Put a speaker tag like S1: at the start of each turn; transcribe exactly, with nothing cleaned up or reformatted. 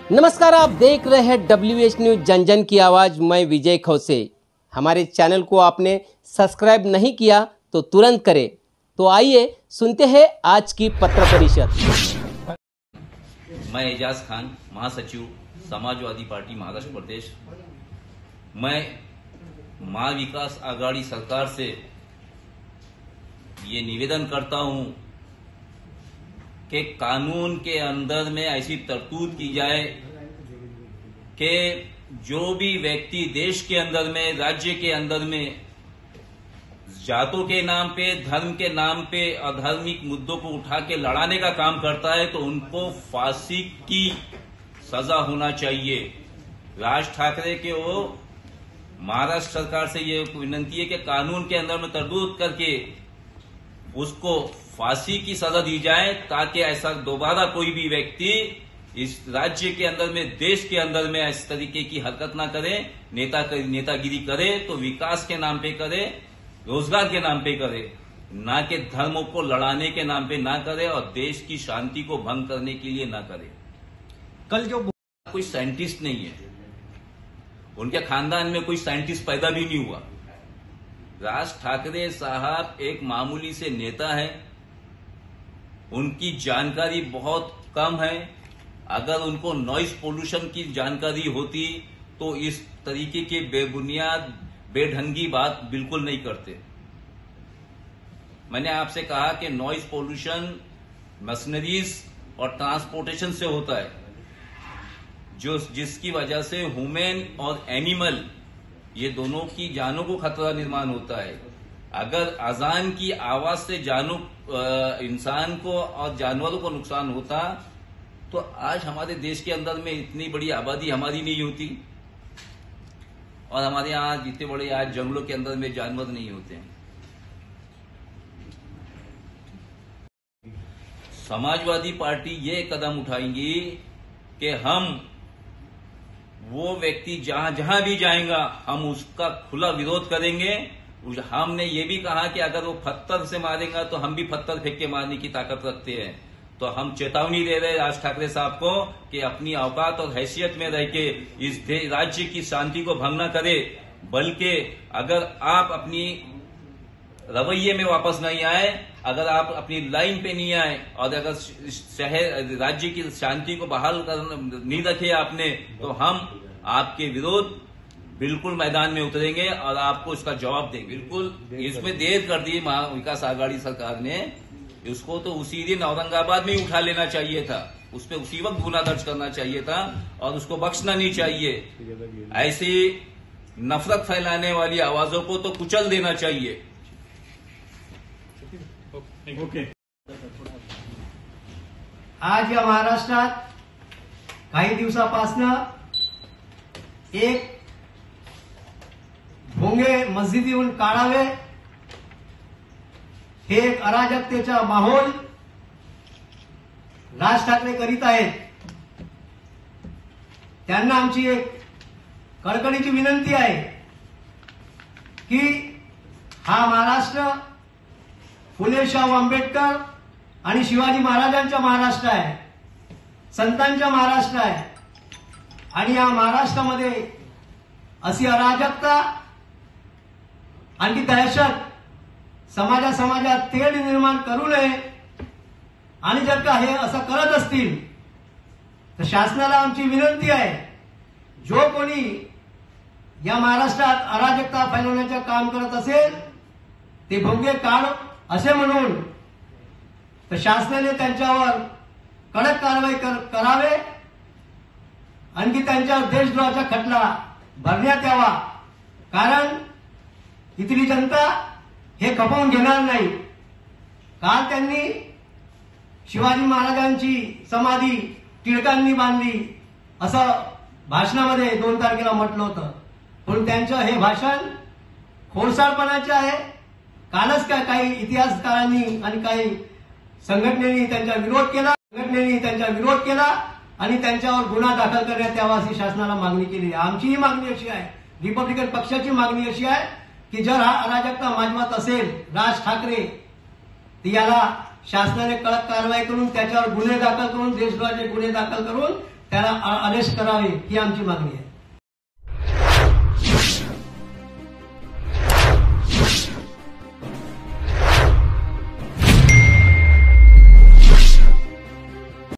S1: नमस्कार, आप देख रहे हैं डब्ल्यू एच न्यूज जन जन की आवाज़। मैं विजय खौसे। हमारे चैनल को आपने सब्सक्राइब नहीं किया तो तुरंत करें। तो आइए सुनते हैं आज की पत्र परिषद।
S2: मैं एजाज खान, महासचिव समाजवादी पार्टी महाराष्ट्र प्रदेश। मैं महाविकास आघाड़ी सरकार से ये निवेदन करता हूं कि कानून के अंदर में ऐसी तरतूब की जाए कि जो भी व्यक्ति देश के अंदर में, राज्य के अंदर में जातों के नाम पे, धर्म के नाम पे अधार्मिक मुद्दों को उठा के लड़ाने का काम करता है तो उनको फांसी की सजा होना चाहिए। राज ठाकरे के वो महाराष्ट्र सरकार से ये विनती है कि कानून के अंदर में तरतूब करके उसको फांसी की सजा दी जाए, ताकि ऐसा दोबारा कोई भी व्यक्ति इस राज्य के अंदर में, देश के अंदर में इस तरीके की हरकत ना करे। नेता नेतागिरी करे तो विकास के नाम पे करे, रोजगार के नाम पे करे, ना कि धर्मों को लड़ाने के नाम पे ना करे और देश की शांति को भंग करने के लिए ना करे।
S3: कल जो
S2: कोई साइंटिस्ट नहीं है, उनके खानदान में कोई साइंटिस्ट पैदा भी नहीं हुआ। राज ठाकरे साहब एक मामूली से नेता है, उनकी जानकारी बहुत कम है। अगर उनको नॉइज पोल्यूशन की जानकारी होती तो इस तरीके के बेबुनियाद बेढंगी बात बिल्कुल नहीं करते। मैंने आपसे कहा कि नॉइज पोल्यूशन मशीनरीज और ट्रांसपोर्टेशन से होता है, जो जिसकी वजह से ह्यूमन और एनिमल ये दोनों की जानों को खतरा निर्माण होता है। अगर अजान की आवाज से जानों इंसान को और जानवरों को नुकसान होता तो आज हमारे देश के अंदर में इतनी बड़ी आबादी हमारी नहीं होती और हमारे यहाँ जितने बड़े आज जंगलों के अंदर में जानवर नहीं होते हैं। समाजवादी पार्टी ये कदम उठाएंगी कि हम वो व्यक्ति जहां जहां भी जाएगा हम उसका खुला विरोध करेंगे। हमने ये भी कहा कि अगर वो पत्थर से मारेगा तो हम भी पत्थर फेंक के मारने की ताकत रखते हैं। तो हम चेतावनी दे रहे हैं राज ठाकरे साहब को कि अपनी औकात और हैसियत में रह के इस राज्य की शांति को भंग न करे, बल्कि अगर आप अपनी रवैये में वापस नहीं आए, अगर आप अपनी लाइन पे नहीं आए और अगर शहर राज्य की शांति को बहाल कर नहीं रखे आपने, तो हम आपके विरोध बिल्कुल मैदान में उतरेंगे और आपको इसका जवाब देंगे। बिल्कुल इसमें देर कर दी महाविकास आघाड़ी सरकार ने, उसको तो उसी दिन औरंगाबाद में ही उठा लेना चाहिए था, उस पर उसी वक्त गुना दर्ज करना चाहिए था और उसको बख्शना नहीं चाहिए। ऐसी नफरत फैलाने वाली आवाजों को तो कुचल देना चाहिए।
S3: ओके। आज या महाराष्ट्रात काही दिवसापासनं एक भोंगे मस्जिदीहून काढावे हे एक अराजकतेचा माहोल राज ठाकरे करीत आहेत। त्यांना आमची एक कळकळीची विनंती आहे की हा महाराष्ट्र फुले शाहू आंबेडकर आणि शिवाजी महाराजांचा महाराष्ट्र आहे, संतांचा महाराष्ट्र आहे आणि या महाराष्ट्रामध्ये अशी अराजकता आणि दहशत समाजा समाजात तेढ निर्माण करू नये आणि जर का हे असं करत असतील तर शासनाला आमची विनंती आहे, जो कोणी या महाराष्ट्रात अराजकता फैलवण्याचे काम करत असेल ते भोंगे काढ असे म्हणून तर शासनाने त्यांच्यावर कडक कारवाई करावे आणखी त्यांच्यावर देशद्रोहाचा खटला भरण्यात यावा। कारण इथली जनता हे खपवून घेणार नाही। काल त्यांनी शिवाजी महाराजांची समाधी टिळकांनी बांधली असं भाषणामध्ये दोन तारखेला म्हटलं होतं, पण त्यांचं हे भाषण खोडसाळपणाचे आहे। कालच काय काही इतिहासकारांनी आणि काही संघटनेनी त्यांचा विरोध केला संघटनेनी त्यांचा विरोध केला आणि त्यांच्यावर गुन्हा दाखल करण्यात यावा अशी शासनाला मागणी केली। आमचीही मागणी अशी आहे, रिपब्लिकन पक्षाची मागणी अशी आहे की जर हा अराजकता माजवत असेल राज ठाकरे तर याला शासनाने कडक कारवाई करून त्याच्यावर गुन्हे दाखल करून देशद्रोहाचे गुन्हे दाखल करून त्याला अरेस्ट करावे ही आमची मागणी आहे.